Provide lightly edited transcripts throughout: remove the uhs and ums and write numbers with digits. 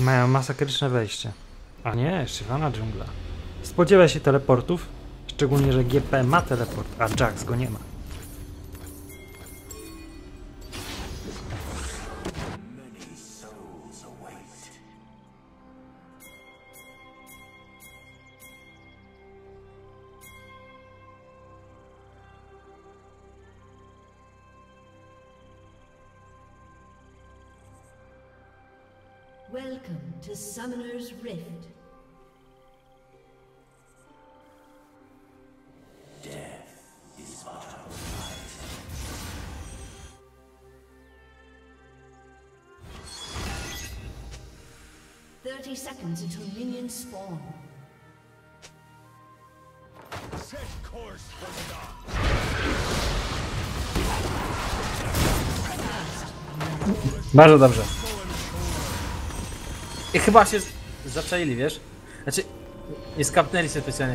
Mają masakryczne wejście. A nie, szywana dżungla. Spodziewa się teleportów, szczególnie, że GP ma teleport, a Jax go nie ma. Welcome to Summoner's Rift. Death is but a right. 30 seconds until minions spawn. Set course for the dark. Bardzo dobrze. I chyba się zaczaili, wiesz? Znaczy, nie skapnęli się specjalnie.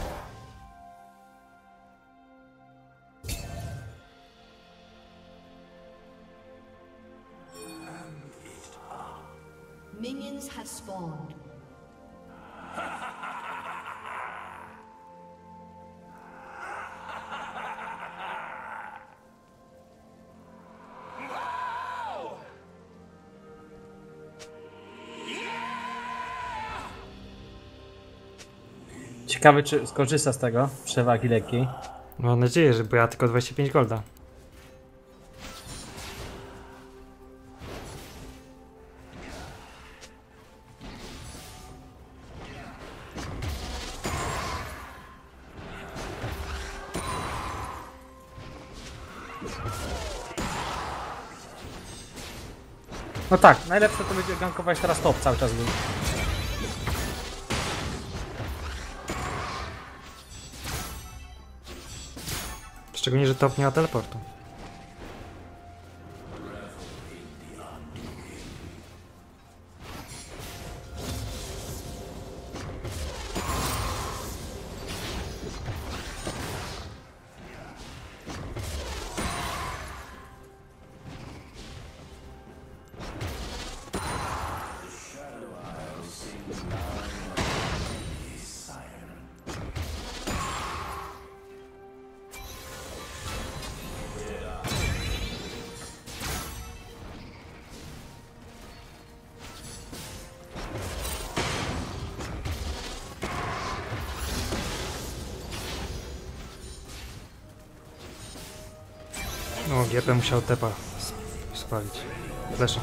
Minions have spawned. Ciekawy, czy skorzysta z tego przewagi lekkiej. Mam nadzieję, że bo ja tylko 25 golda. No tak, najlepsze to będzie gankować teraz top cały czas. Szczególnie, że top nie ma teleportu. No, GP musiał tepa spalić. Flesza.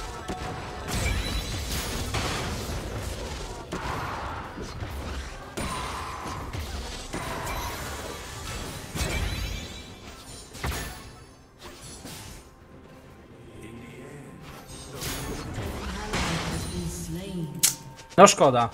No szkoda.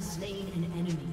has slain an enemy.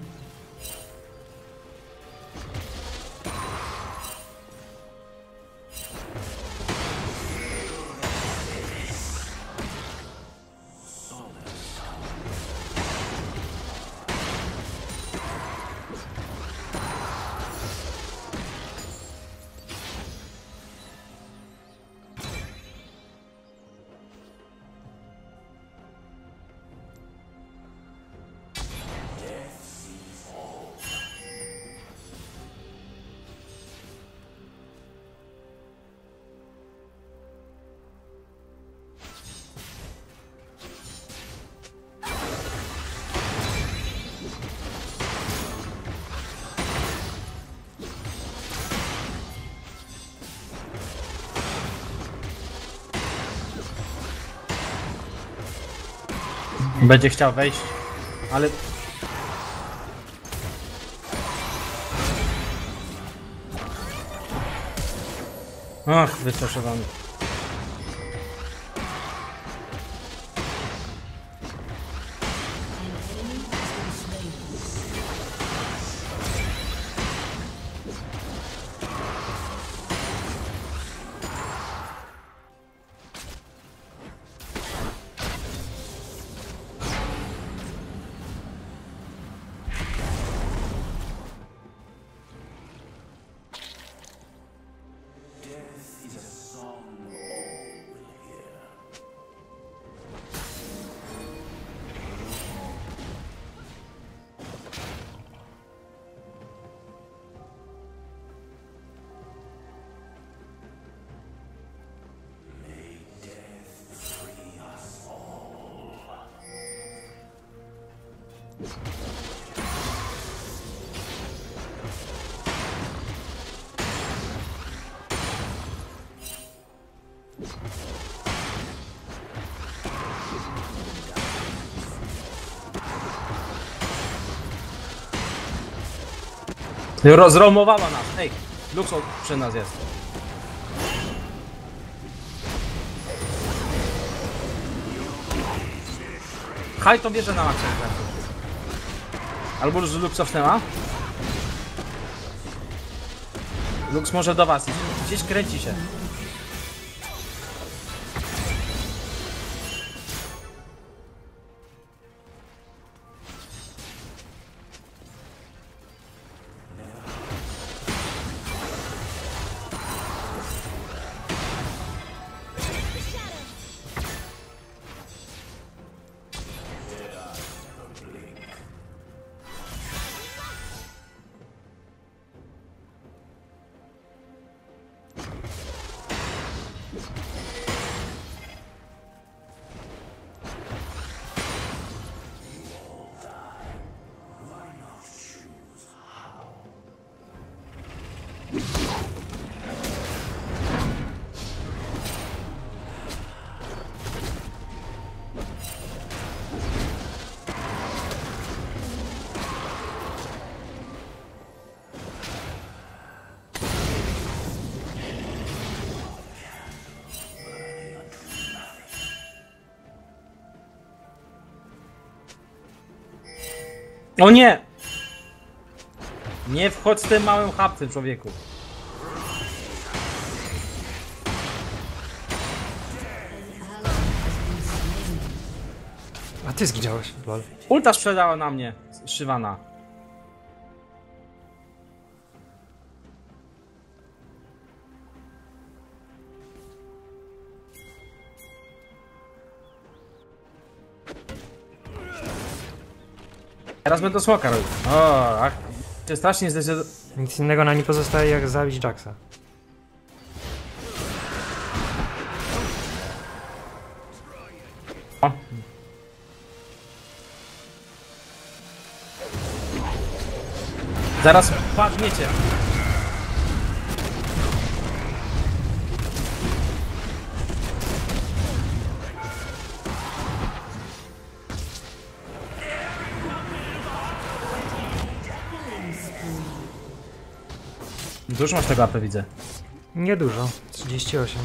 Będzie chciał wejść, ale... Ach, wystraszowany. Rozromowała nas. Ej, Luxo przy nas jest. Haj, to bierze na maksa. Albo już Lux cofnęła. Lux może do was. Gdzieś kręci się. O nie! Nie wchodź z tym małym chapcem, człowieku. A ty zginąłeś, lol. Ulta sprzedała na mnie, Shyvana. Teraz będę smoka robił. O, ach, się strasznie zdecydował. Nic innego na nie pozostaje jak zabić Jaxa. O. Zaraz padniecie. Dużo masz tego AP, widzę. Niedużo. 38.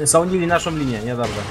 Sądzili naszą linię, niedobrze.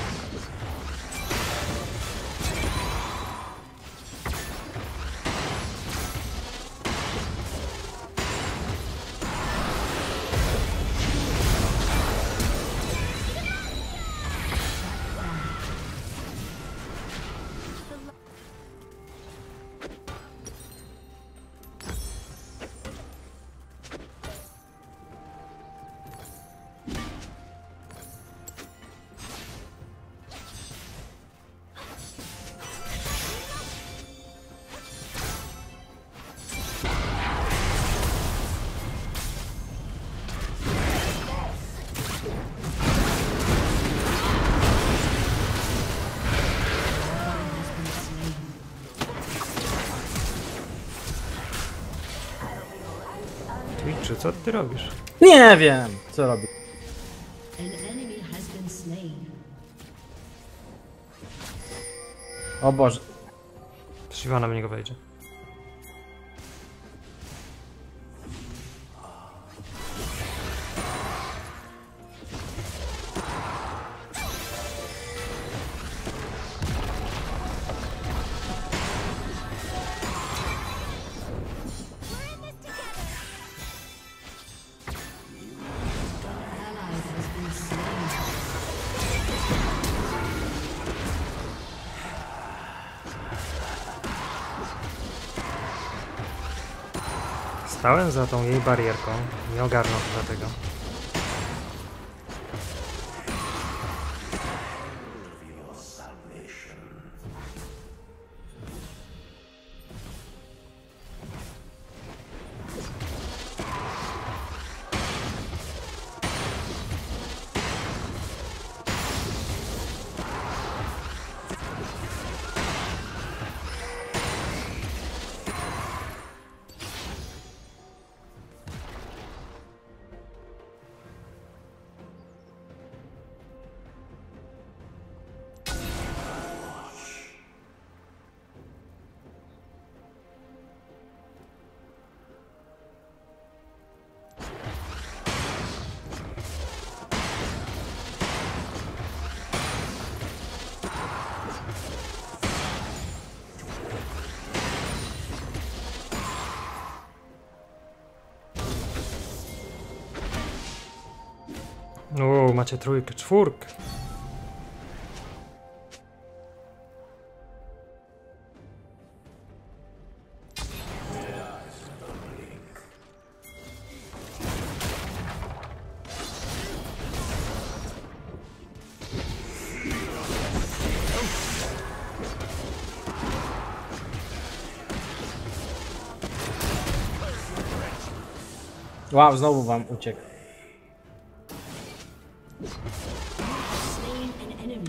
Twitchu, co ty robisz? Nie wiem, co robi. An enemy has been slain. O Boże. Shyvana w niego wejdzie. Ally has been slain. Stałem za tą jej barierką. Nie ogarnął chyba tego. O, macie trójkę, czwórkę. Wow, znowu wam uciekł. Slain an enemy.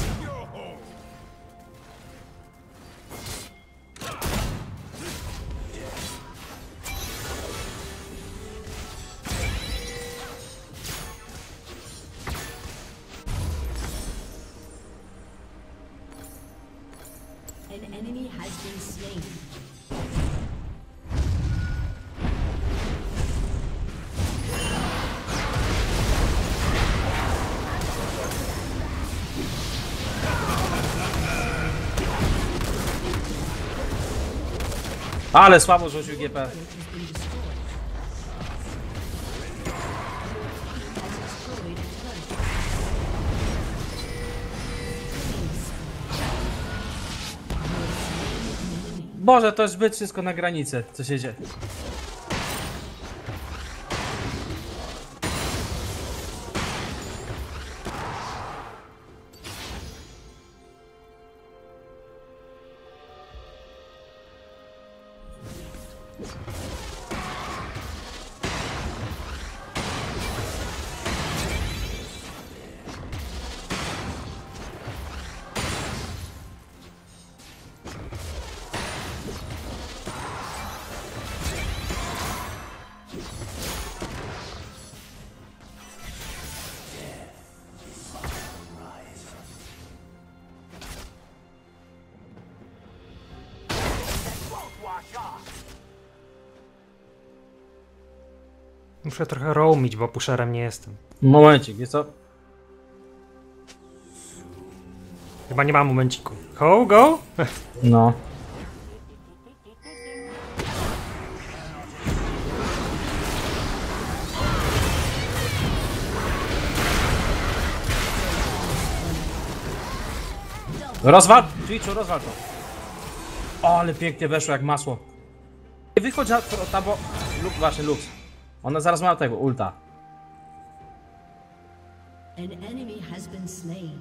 An enemy has been slain. Ale słabo rzucił GP. Has been destroyed. Has destroyed a turret. Boże, to jest zbyt wszystko na granicę, co się dzieje. Muszę trochę roamić, bo pusherem nie jestem. Momencik, wiesz co? Chyba nie ma momenciku. Go, go! No. Rozwal! Twitchu, rozwal to. O, ale pięknie weszło jak masło. Nie wychodź na to, bo... Właśnie, Lux. Ona zaraz ma tego, ulta. An enemy has been slain.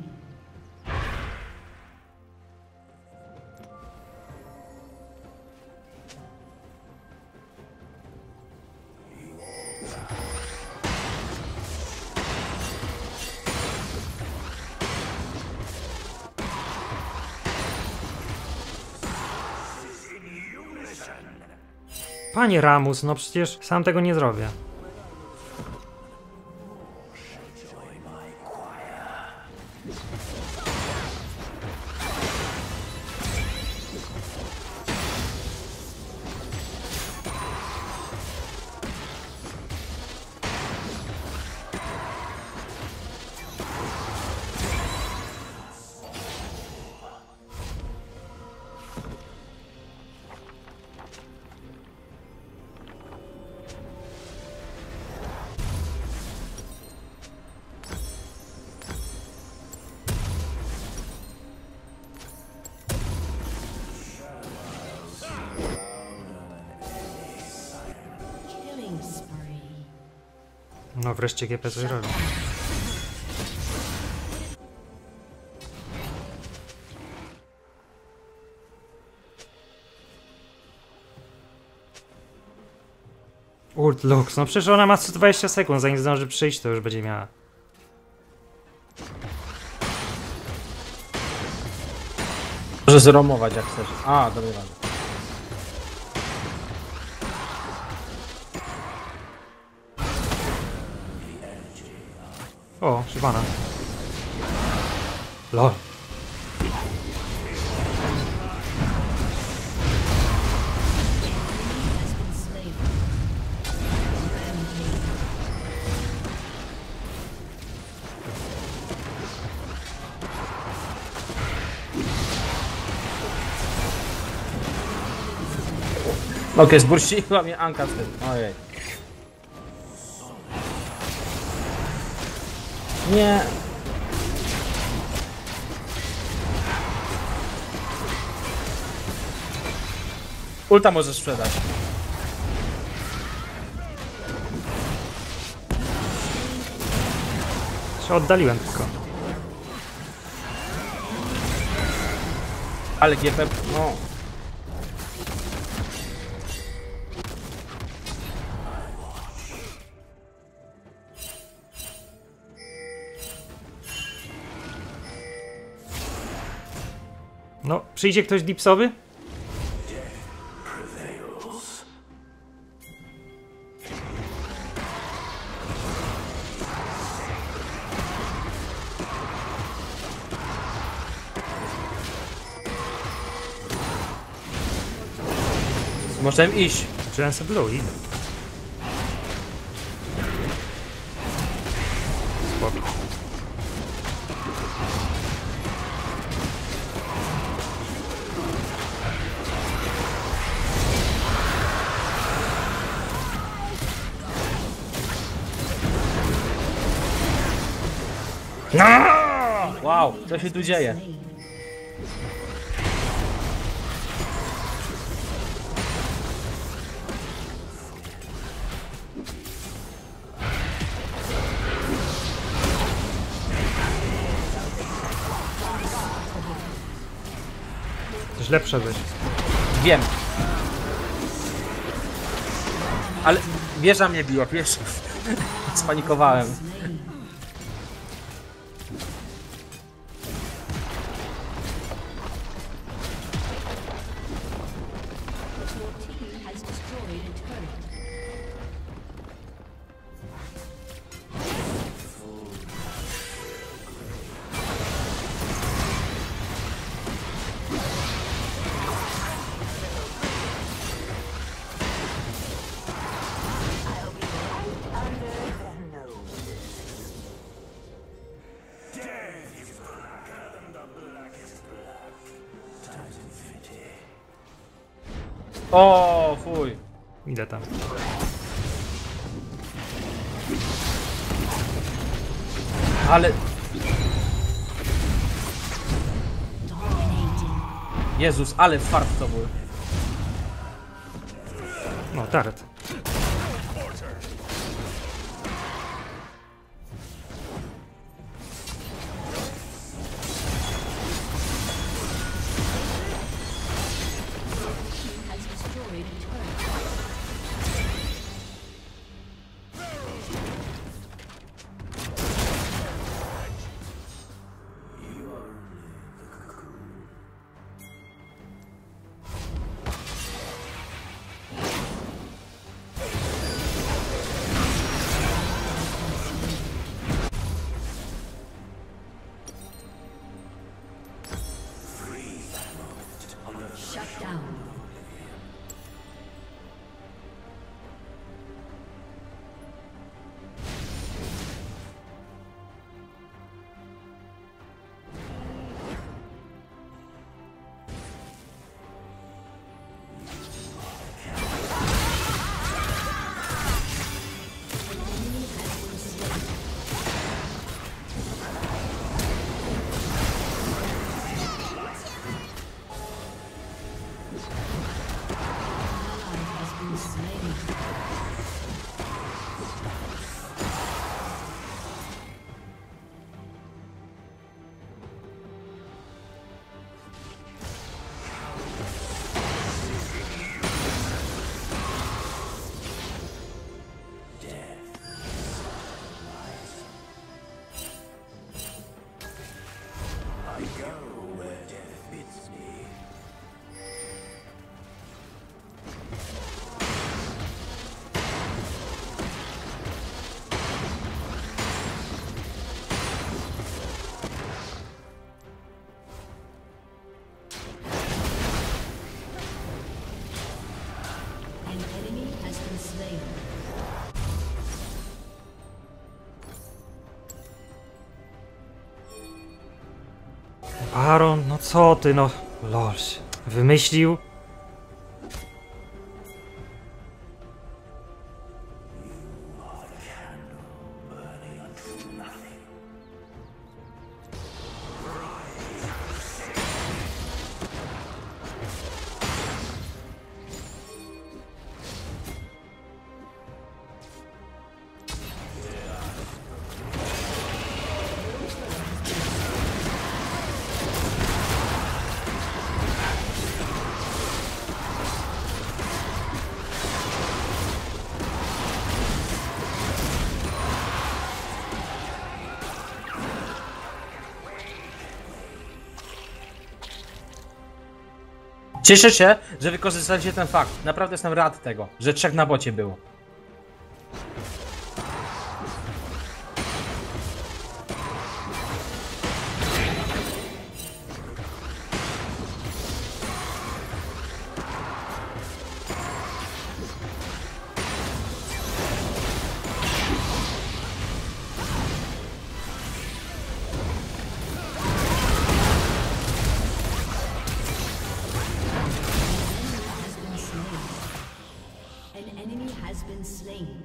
Panie Ramus, no przecież sam tego nie zrobię. Killing spree. No wreszcie GP coś robi. Ult Lux, no przecież ona ma 120 sekund, zanim zdąży przyjść, to już będzie miała. Może zromować jak chcesz. A, dobra. O, Shyvana. LOL. Has been slain. Rampage. Okej, zburściła mnie Anka z tym. Ojej. Nie. Ulta możesz sprzedać. Się oddaliłem tylko. Ale GP... No. No, przyjdzie ktoś dipsowy? Możemy iść. Wziąłem sobie blue i... Spoko. Wow, co się tu dzieje? Slain. Źle wszedłeś. Wiem. Ale wieża mnie biła, wiesz? Spanikowałem. Slain. Your team has destroyed a turret. O, fuj. Idę tam. Ale... Dominating. Jezus, ale fart to był. No, Taret. Has destroyed a turret. Shut down. Has been slain. I go where death bids me. An enemy has been slain. Baron, no co ty, no. Lol. Wymyślił. Cieszę się, że wykorzystaliście ten fakt. Naprawdę jestem rad tego, że 3 na bocie było. An enemy has been slain.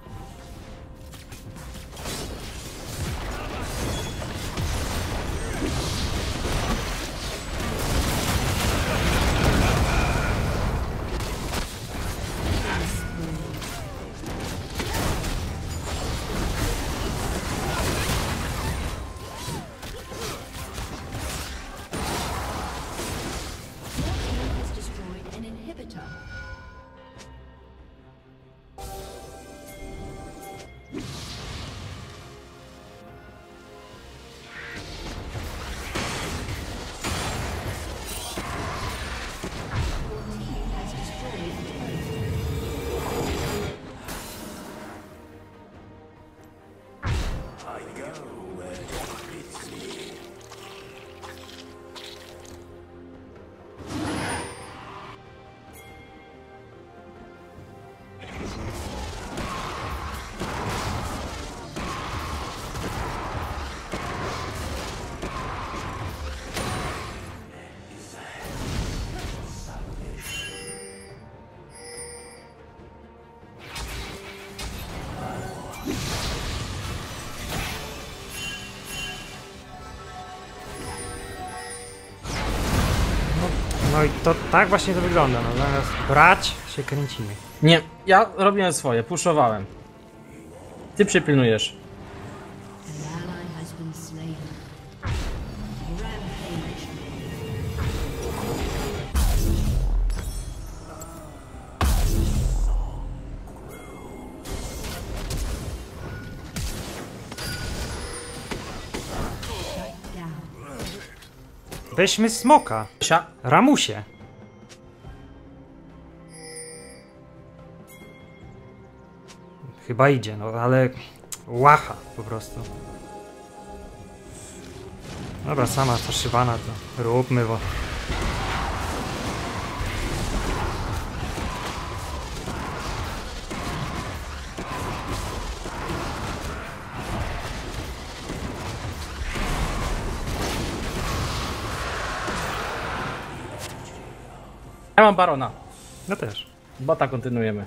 Has destroyed an inhibitor. No i to tak właśnie to wygląda, no zamiast brać, się kręcimy. Nie, ja robiłem swoje, puszowałem. Ty przypilnujesz. An ally has been slain. Rampage. Shut down. Weźmy smoka. Sia. Ramusie. Chyba idzie, no ale łacha po prostu. Dobra, sama ta Shyvana to róbmy, bo... Ja mam barona. No też. Bota kontynuujemy.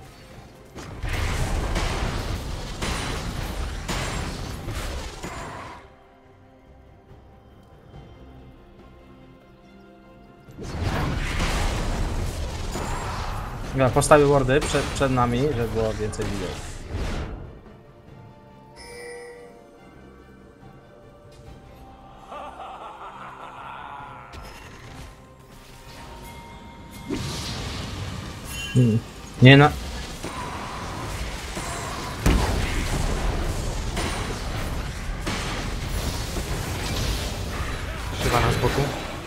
Ja postawię wardy przed nami, żeby było więcej wideo. Nie na... Shyvana z boku.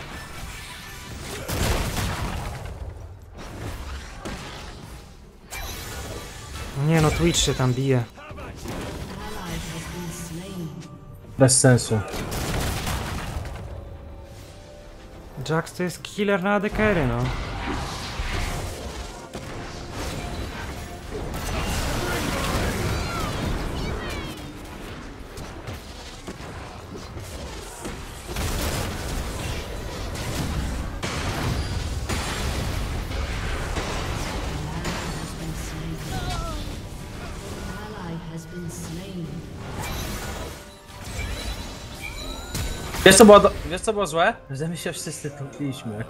No nie no, Twitch się tam bije. Ally has been slain. Bez sensu. Jax to jest killer na AD-carry, no. Ally has been slain. Wiesz co było złe? Że my się wszyscy topiliśmy.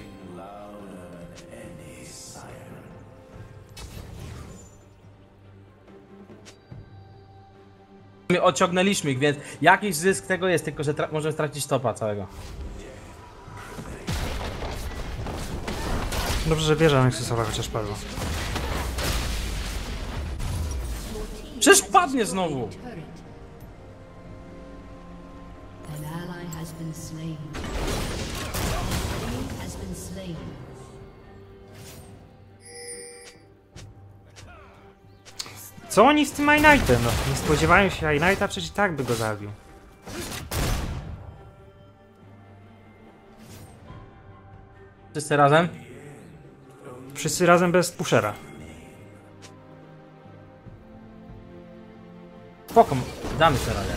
My ociągnęliśmy ich, więc jakiś zysk tego jest, tylko że możemy stracić topa całego. Dobrze, że wieża Nexusowa chociaż padła. Przecież padnie znowu! Turret. An ally has been slain. An enemy has been slain. Co oni z tym Knightem? No, nie spodziewają się Knighta, przecież i tak by go zabił. Wszyscy razem? Wszyscy razem bez pushera. Spoko, damy sobie radę.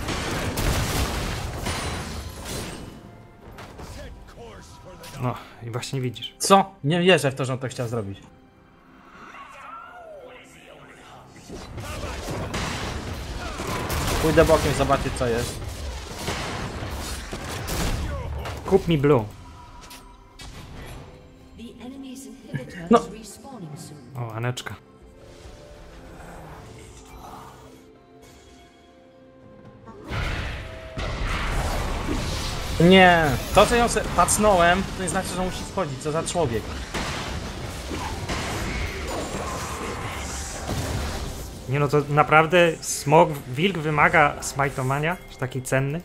No i właśnie widzisz. Co? Nie wierzę w to, że on to chciał zrobić. Pójdę bokiem zobaczyć co jest. Kup mi blue. The enemy's inhibitor No. is respawning soon. O, Aneczka. Nie, to co ją pacnąłem, to nie znaczy, że musi schodzić, co za człowiek. Nie no, to naprawdę smog, wilk wymaga smajtomania? Czy taki cenny?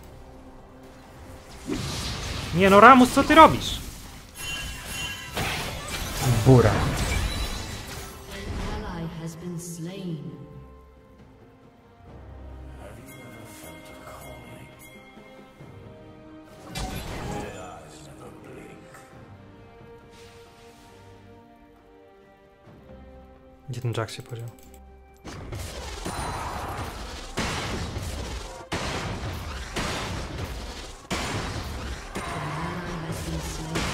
Nie no, Ramus, co ty robisz? Bura. An ally has been slain. Gdzie ten Jax się podział? An ally has been slain.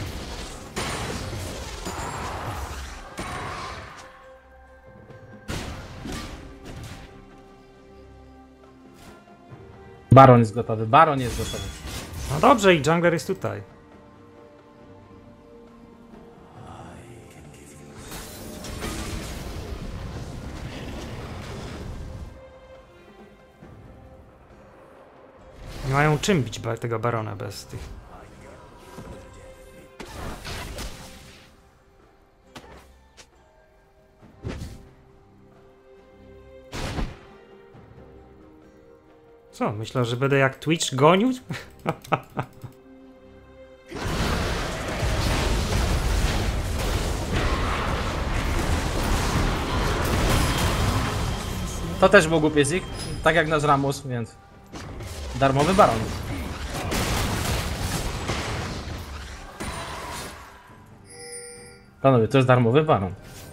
Baron jest gotowy, Baron jest gotowy. No dobrze, i jungler jest tutaj. mają czym bić tego barona bez tych... Co, myślę, że będę jak Twitch gonił? To też był głupi zik, tak jak nasz Ramus, więc... Darmowy baron. Panowie, to jest darmowy baron.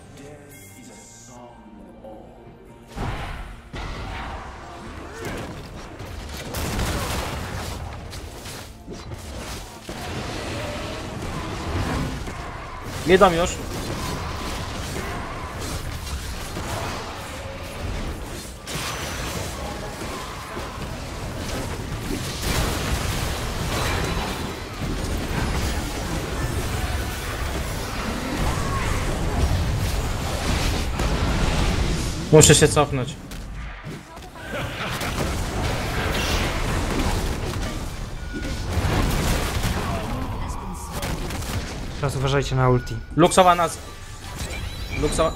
Idą już. Muszę się cofnąć. Teraz uważajcie na ulti. Luxowa nas. Luxowa.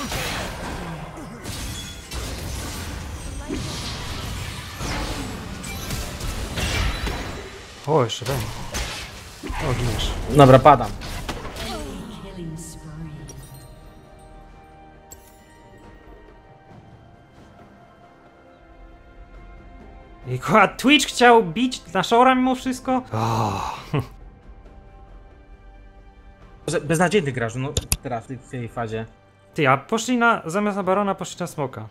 O, jeszcze ten. O, giniesz. Dobra, padam. Killing spree. I Twitch chciał bić na Shora mimo wszystko? Oh. Beznadziejny graż, no teraz w tej fazie. Ty, a poszli na... zamiast na barona poszli na smoka.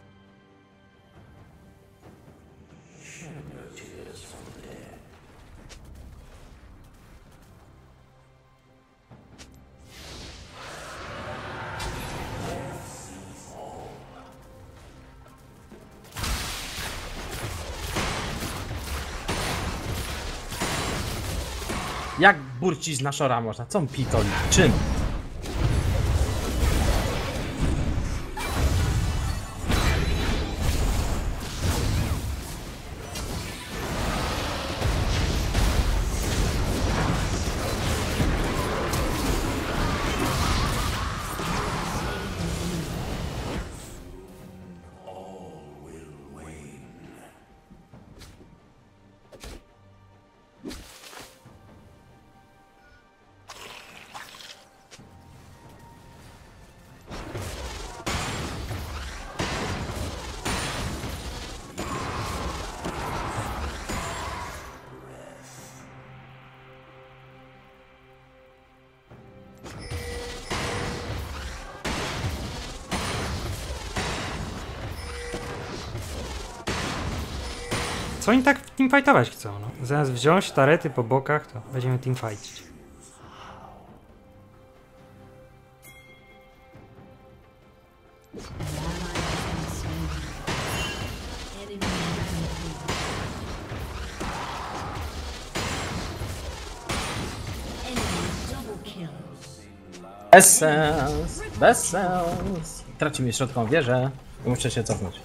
Jak burcić z naszora można? Co on pitoli? Czym? Co oni tak teamfightować chcą, no? Zamiast wziąć tarety po bokach, to będziemy teamfightić. Bez sens. Bez sens. Traci mi środkową wieżę. Muszę się cofnąć.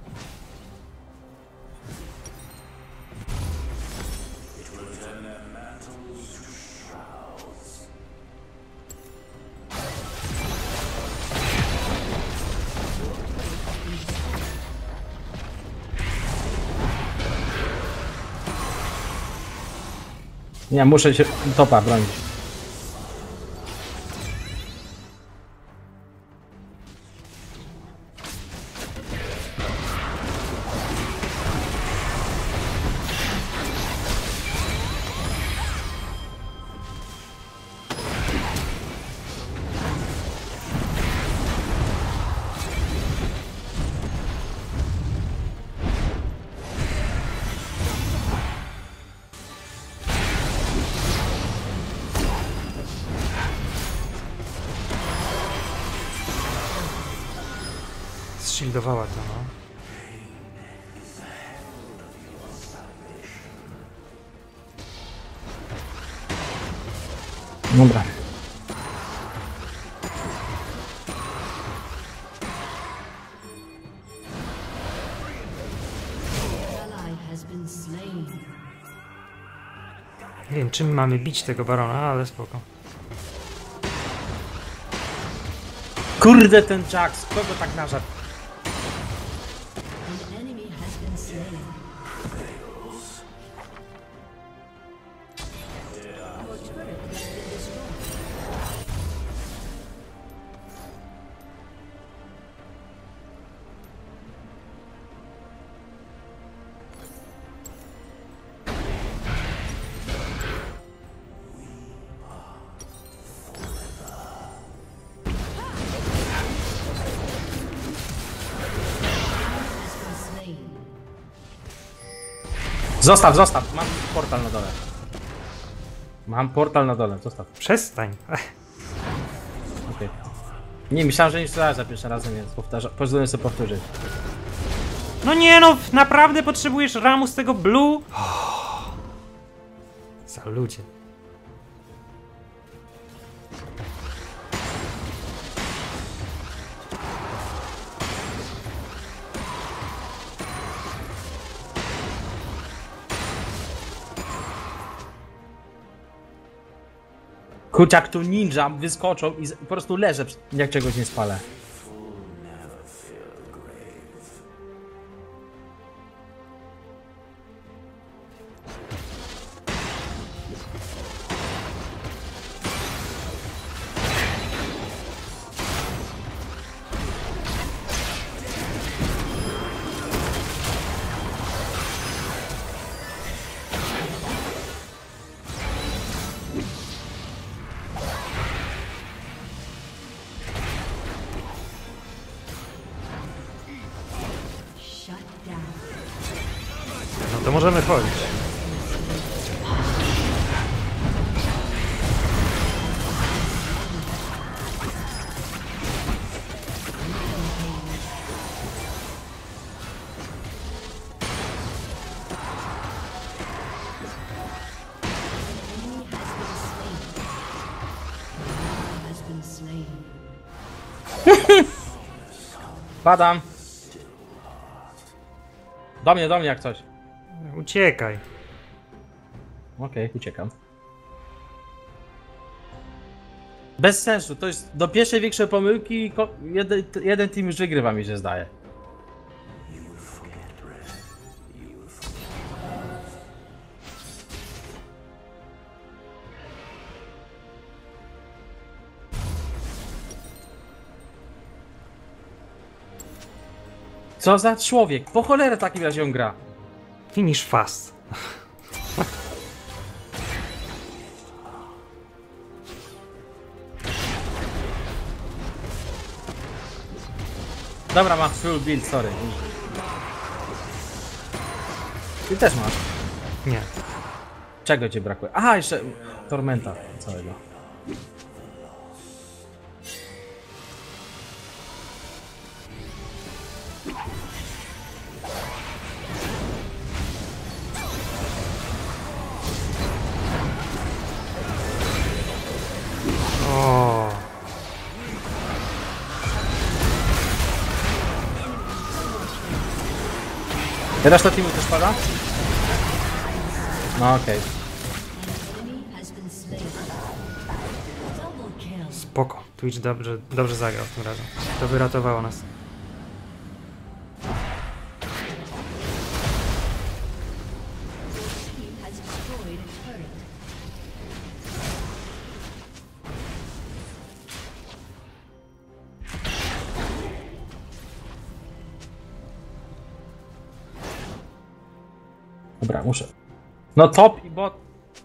Nie, muszę się topa bronić. Zshieldowała to, no. Dobra. Ally has been slain. Nie wiem, czym mamy bić tego barona, ale spoko. Kurde, ten Jax, kogo tak nażarł? An enemy has been slain. Your turret has been destroyed. Has been slain. Zostaw, zostaw, mam portal na dole. Mam portal na dole, zostaw. Przestań. Okej. Nie, myślałem, że nie strzelałem za pierwszym razem, więc pozwolę sobie powtórzyć. No nie no, naprawdę potrzebujesz ramu z tego blue? Za ludzie. Kurczak tu ninja wyskoczą i po prostu leżę, jak czegoś nie spalę. Shut down. No to możemy chodzić. Enemy has been slain. Padam. Do mnie jak coś. Uciekaj. Okej, uciekam. Bez sensu, to jest do pierwszej większej pomyłki jeden team już wygrywa, mi się zdaje. Co za człowiek? Po cholerę w takim razie on gra. Finish fast. Dobra, mam full build, sorry. Ty też masz. Nie. Czego ci brakuje? Aha, jeszcze Tormenta całego. O. Reszta teamu też pada? No okej. Enemy has been slain. Double kill. Spoko. Twitch dobrze zagrał tym razem. To wyratowało nas. Team has destroyed a turret. Dobra, muszę. No top i bot.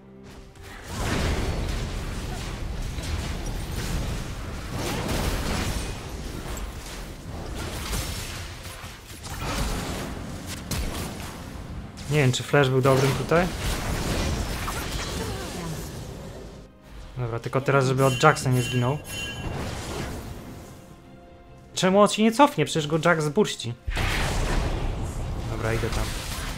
Nie wiem, czy Flash był dobrym tutaj? Dobra, tylko teraz, żeby od Jacksa nie zginął. Czemu on się nie cofnie? Przecież go Jax zburści. Dobra, idę tam.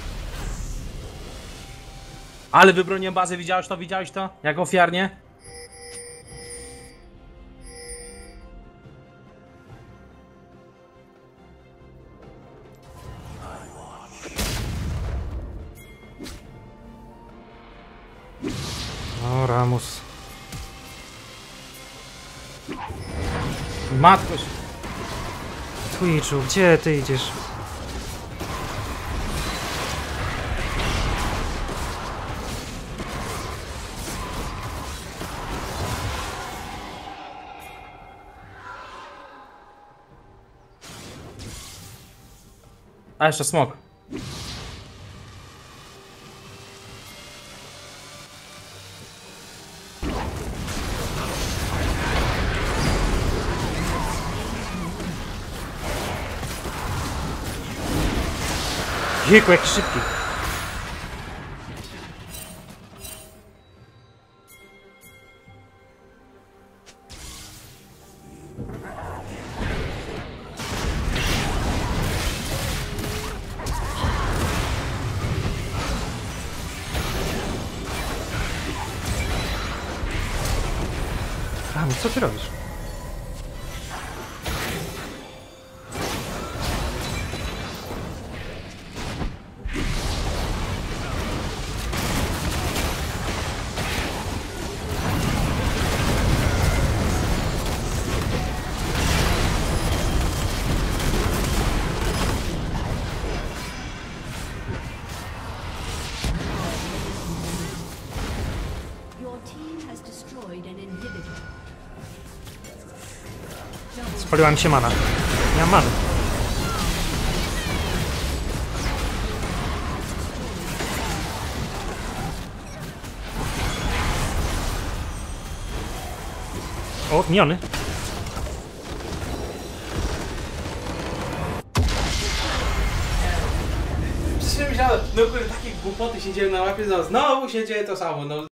Ale wybroniłem bazę, widziałeś to? Widziałeś to? Jak ofiarnie? O, Ramus. Matko się. Twitchu, gdzie ty idziesz? A jeszcze smok. Jejku, jaki szybki. Ramus, co ty robisz? Your team has destroyed an inhibitor. Spaliła mi się mana. Nie mam many. O, miniony. Przecież myślałem, no kurde, takie głupoty się dzieją na mapie, znowu się dzieje to samo, no